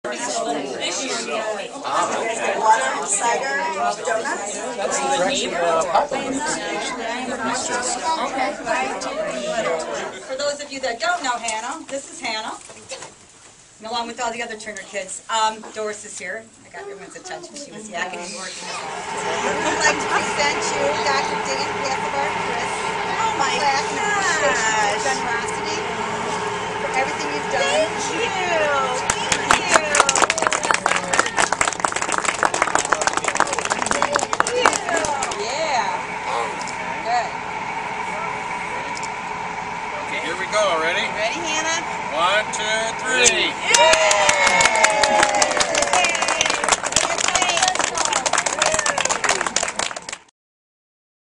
Water, cider, donuts. For those of you that don't know Hannah, this is Hannah, and along with all the other Turner kids. Doris is here. I got everyone's attention. She was yakking and working. I'd like to present you Dr. Dan Passabar, Chris. Oh my gosh! Generosity for everything you've done. Thank you. Here we go, ready? Ready, Hannah? 1, 2, 3. Yay!